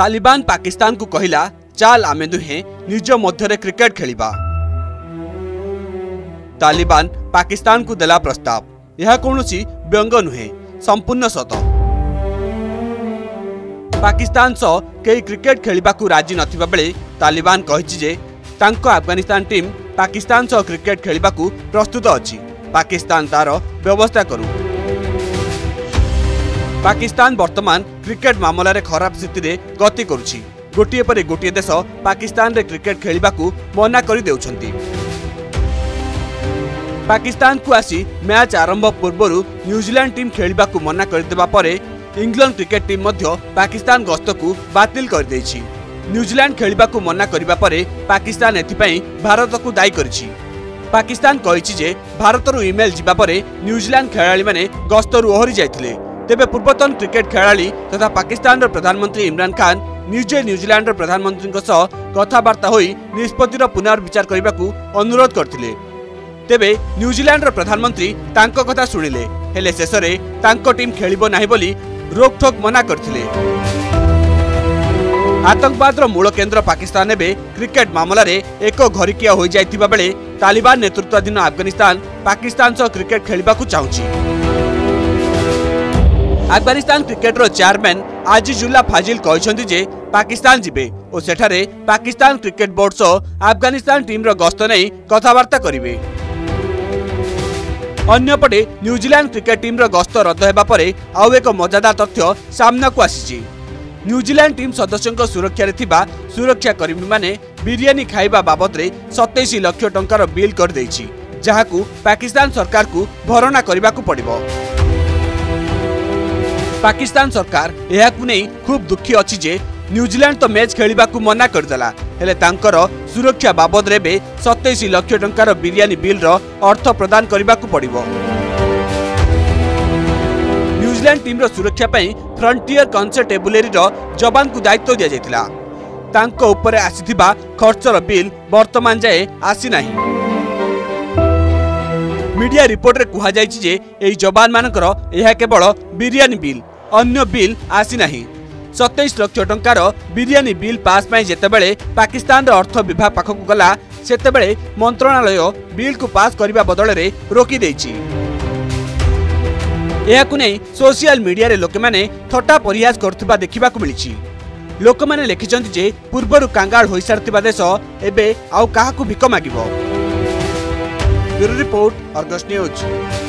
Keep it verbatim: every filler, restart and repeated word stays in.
तालिबान पाकिस्तान को कहला चाल आमे दुहे निज मध्य क्रिकेट खेलिबा। तालिबान पाकिस्तान को देला प्रस्ताव। यह कौनसी व्यंग नुहे, संपूर्ण सत। पाकिस्तान सह कई क्रिकेट खेलिबा को राजी नथिबा बेले तालिबान कहिछि जे तांको अफगानिस्तान टीम पाकिस्तान सह क्रिकेट खेलिबा को प्रस्तुत अछि, पाकिस्तान तार व्यवस्था करू। पाकिस्तान वर्तमान क्रिकेट मामला रे खराब स्थिति रे गति करुछि। गोटिए पर गोटिए देश पाकिस्तान रे क्रिकेट खेलिबा को मना करि देउछंती। पाकिस्तान को आसी मैच आरंभ पूर्व न्यूजीलैंड टीम खेलिबा को मना कर देबा परे इंग्लैंड क्रिकेट टीम मध्य पाकिस्तान गस्त को बातिल कर देछि। न्यूजीलैंड खेलिबा को मना करिबा परे पाकिस्तान एथिपई भारत को दायी करिछि। पाकिस्तान कहिछि जे भारतरु ईमेल जिबा परे न्यूजीलैंड खेलाड़ी माने गस्तरु ओहरी जायथिले। तेबे पूर्वतन क्रिकेट खेलाड़ी तथा पाकिस्तान प्रधानमंत्री इमरान खान निजे न्यूजीलैंड प्रधानमंत्री कथबार्ता होई निष्पत्तिर पुनर्विचार करने को अनुरोध करथिले। तेबे न्यूजीलैंड प्रधानमंत्री तांको कथा सुनिले, हेले शेषरे तांको टीम खेलिबो नाही बोली रोकठोक मना करथिले। आतंकवादर मूल केन्द्र पाकिस्तान एबे क्रिकेट मामला रे एक घरिकिया हो जाइतिबा बेले तालिबान नेतृत्वाधीन अफगानिस्तान पाकिस्तान सह क्रिकेट खेलिबा को चाहुछि। अफगानिस्तान क्रिकेटर चेयरमैन आजिजुल्ला फाजिल कहते जे पाकिस्तान जिबे और सेठारे पाकिस्तान क्रिकेट बोर्ड सह अफगानिस्तान टीम रो गस्त नहीं कथबार्ता करिवे। अन्यपटे न्यूजीलैंड क्रिकेट टीम रो गस्त रद्द हेबा परे आउ एक मजादार तथ्य सामना को आसीछि। न्यूजीलैंड टीम सदस्यों सुरक्षा रे थिबा सुरक्षा कर्मी माने बिरियानी खाइबा बाबद रे सत्ताईस लाख टंकार बिल कर देछि, जहाकू पाकिस्तान सरकार को भरणा करबा को पड़िबो। पाकिस्तान सरकार यहाकू नहीं खूब दुखी अछि जे न्यूजीलैंड तो मैच खेलिबा को मना कर देला, हेले तांकर सुरक्षा बाबद रे बे सत्ताईस लाख टंकार बिरियानी बिल रो अर्थ प्रदान करबा को पड़िबो। न्यूजीलैंड टीम रो सुरक्षा पई फ्रंटियर कॉन्स्टेबुलरी रो जवान को दायित्व दिया जायतिला। तांको ऊपर आसीथिबा खर्चर बिल वर्तमान जाए आसी नाही। मीडिया रिपोर्ट रे कुहा जायछि जे एई जवान मानकर यह केवल बिरियानी बिल, अन्य बिल आसी नाही। सत्ताईस लाख टंकार बिरियानी बिल पास पाई जेतेबेले पाकिस्तान अर्थ विभाग पाखक गला सेतेबेले मंत्रणालय बिल को पास करबा बदल रे रोकी देछि। एहाकु नै सोशल मीडिया रे लोक माने थट्टा परिहास करथुबा देखिबा को मिलिछि। लोक माने लिखिछन्ति जे पूर्वरु कांगाल होई सारथिबा देश एबे आउ काहाकु भिक मागिबो। Bureau report, Argus news.